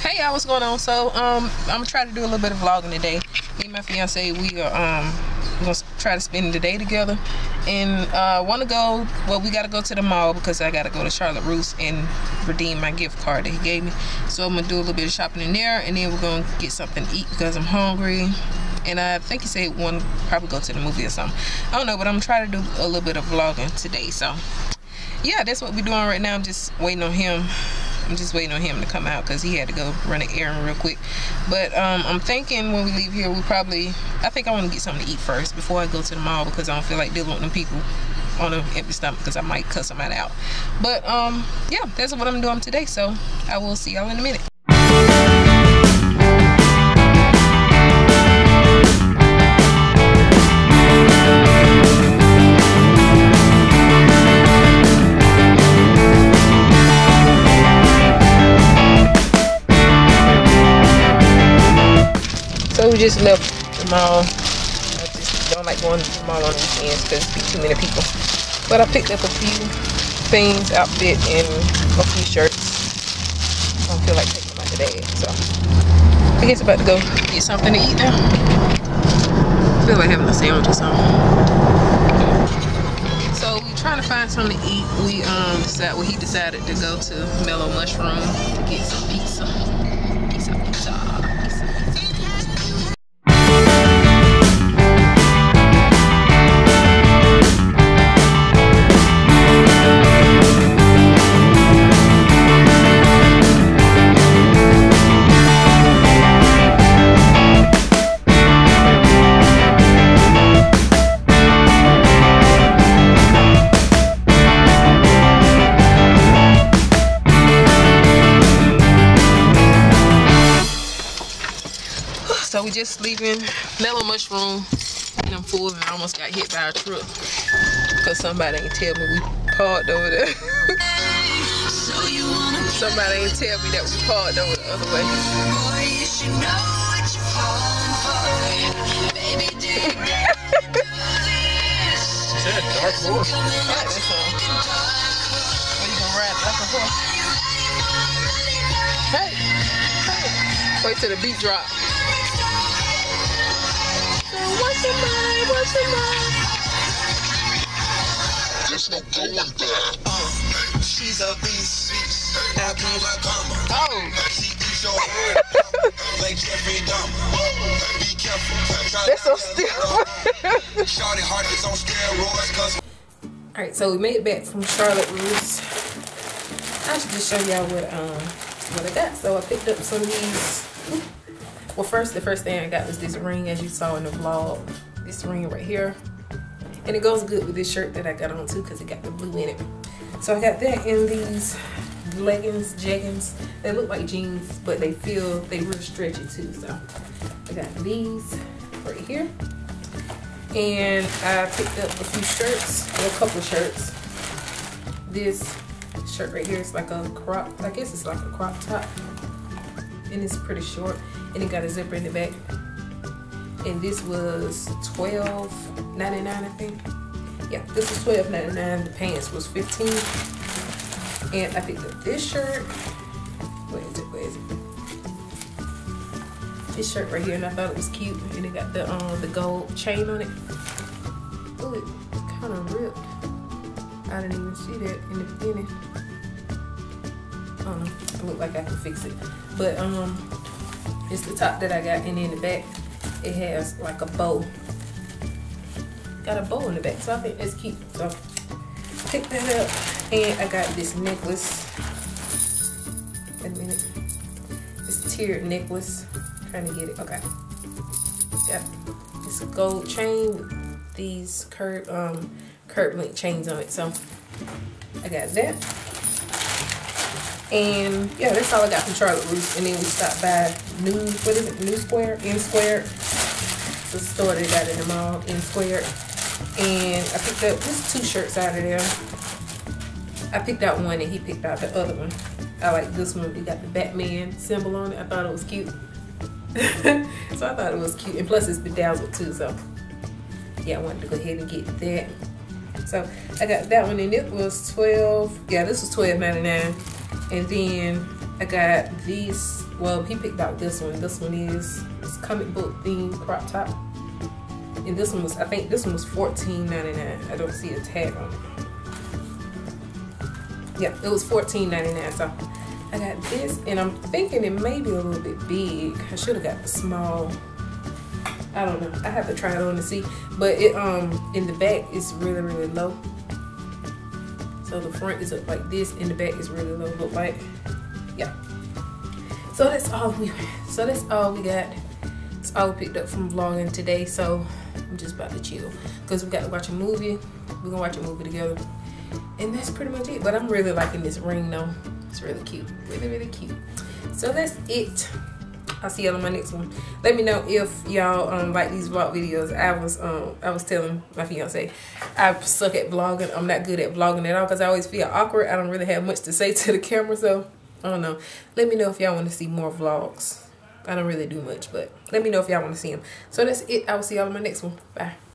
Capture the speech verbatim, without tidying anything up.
Hey y'all, what's going on? So um I'm gonna try to do a little bit of vlogging today. Me and my fiance, we are um we're gonna try to spend the day together, and uh want to go, well, we got to go to the mall because I got to go to Charlotte Russe and redeem my gift card that he gave me. So I'm gonna do a little bit of shopping in there, and then we're gonna get something to eat because I'm hungry. And I think he said one probably go to the movie or something. I don't know, but I'm gonna try to do a little bit of vlogging today. So yeah, that's what we're doing right now. I'm just waiting on him. I'm just waiting on him to come out because he had to go run an errand real quick. But um, I'm thinking when we leave here, we probably, I think I want to get something to eat first before I go to the mall, because I don't feel like dealing with them people on an empty stomach, because I might cuss somebody out. But um, yeah, that's what I'm doing today. So I will see y'all in a minute. So we just left the mall. I just don't like going to the mall on weekends because there's too many people. But I picked up a few things, outfit, and a few shirts. I don't feel like taking them out today, so I guess I'm about to go get something to eat now. I feel like having a sandwich or something. So we trying to find something to eat. We um decided, well, he decided to go to Mellow Mushroom to get some pizza. Pizza, pizza. So we just leaving Mellow Mushroom, and I'm full, and I almost got hit by a truck because somebody ain't tell me we parked over there. Somebody ain't tell me that we parked over the other way. Is that a dark horse? I like that song. Are you gonna ride like a horse? Hey, hey. Wait till the beat drop. What's your mind? What's your mind? There's no going back. Uh, she's a beast. A beast. Oh. That's so stupid. Alright, so we made it back from Charlotte Russe. I should just show y'all what um what I got. So I picked up some of these. Well, first, the first thing I got was this ring, as you saw in the vlog. This ring right here. And it goes good with this shirt that I got on too, because it got the blue in it. So I got that in these leggings, jeggings. They look like jeans, but they feel, they really stretchy too. So I got these right here. And I picked up a few shirts, well, a couple of shirts. This shirt right here is like a crop, I guess it's like a crop top. And it's pretty short. And it got a zipper in the back. And this was twelve ninety-nine, I think. Yeah, this was twelve ninety-nine. The pants was fifteen. And I picked up this shirt. Where is it? Where is it? This shirt right here, and I thought it was cute. And it got the um the gold chain on it. Oh, it kind of ripped. I didn't even see that in the beginning. Um, it looked like I could fix it, but um. It's the top that I got, and in the back, it has like a bow. Got a bow in the back, so I think that's cute. So pick that up, and I got this necklace. Wait a minute. This tiered necklace. I'm trying to get it. Okay. Got this gold chain with these curved um curved link chains on it. So I got that. And yeah, that's all I got from Charlotte Russe. And then we stopped by New, what is it, New Square, N Squared. It's a store they got in the mall, N Squared. And I picked up just two shirts out of there. I picked out one and he picked out the other one. I like this one. It got the Batman symbol on it. I thought it was cute. So I thought it was cute. And plus it's bedazzled too, so yeah, I wanted to go ahead and get that. So I got that one, and it was twelve. Yeah, this was twelve ninety-nine. And then I got these. Well, he picked out this one. This one is it's comic book themed crop top. And this one was, I think this one was fourteen ninety-nine. I don't see a tag on it. Yeah, it was fourteen ninety-nine. So I got this, and I'm thinking it may be a little bit big. I should have got the small. I don't know. I have to try it on to see. But it um in the back is really really low. So the front is up like this, and the back is really low. Look like, yeah. So that's all we. So that's all we got. It's all we picked up from vlogging today. So I'm just about to chill because we got to watch a movie. We're gonna watch a movie together, and that's pretty much it. But I'm really liking this ring though. It's really cute, really really cute. So that's it. I'll see y'all on my next one. Let me know if y'all um, like these vlog videos. I was um I was telling my fiance I suck at vlogging. I'm not good at vlogging at all because I always feel awkward. I don't really have much to say to the camera, so I don't know. Let me know if y'all want to see more vlogs. I don't really do much, but let me know if y'all want to see them. So that's it. I will see y'all on my next one. Bye.